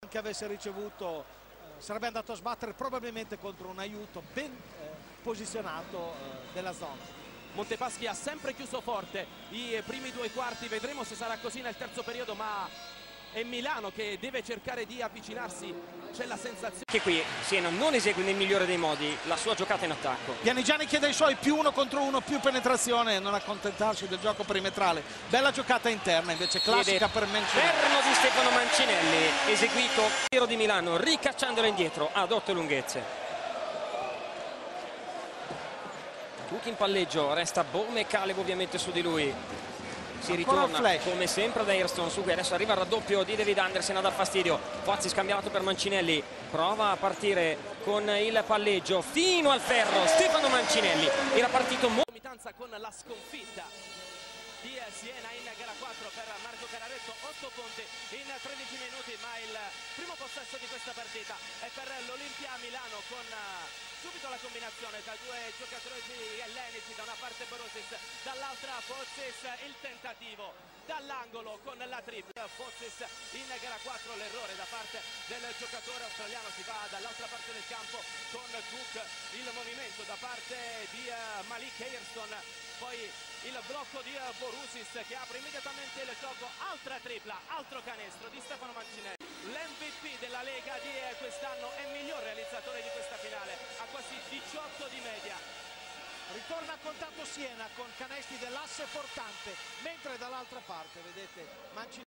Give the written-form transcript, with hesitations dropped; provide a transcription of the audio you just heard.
che avesse ricevuto sarebbe andato a sbattere probabilmente contro un aiuto ben posizionato della zona. Montepaschi ha sempre chiuso forte i primi due quarti, vedremo se sarà così nel terzo periodo, ma è Milano che deve cercare di avvicinarsi. C'è la sensazione che qui Siena non esegue nel migliore dei modi la sua giocata in attacco. Pianigiani chiede ai suoi più uno contro uno, più penetrazione e non accontentarsi del gioco perimetrale. Bella giocata interna invece, classica per Mancinelli. Fermo di Stefano Mancinelli, eseguito tiro di Milano, ricacciandola indietro ad 8 lunghezze. Cook in palleggio, resta Bome e Caleb ovviamente su di lui. Si ritorna come sempre da Ayrton su cui adesso arriva il raddoppio di David Andersen a dar fastidio. Fazzi scambiato per Mancinelli, prova a partire con il palleggio fino al ferro. Stefano Mancinelli era partito comitanza con la sconfitta di Siena in gara 4 per Marco Cararetto, 8 punti in 13 minuti, ma il primo possesso di questa partita è per l'Olimpia Milano, con subito la combinazione tra due giocatori ellenici, da una parte Borosis, dall'altra Fozzis, il tentativo dall'angolo con la tripla. Fozzis in gara 4, l'errore da parte del giocatore australiano, si va dall'altra parte del campo con Cook, il movimento da parte di Malik Ayrton, poi il blocco di Borosis che apre immediatamente il gioco, altra tripla, altro canestro di Stefano Mancinelli. L'MVP della Lega di quest'anno è miglior realizzatore di questa finale, a quasi 18 di media. Ritorna a contatto Siena con canestri dell'asse portante, mentre dall'altra parte vedete Mancinelli.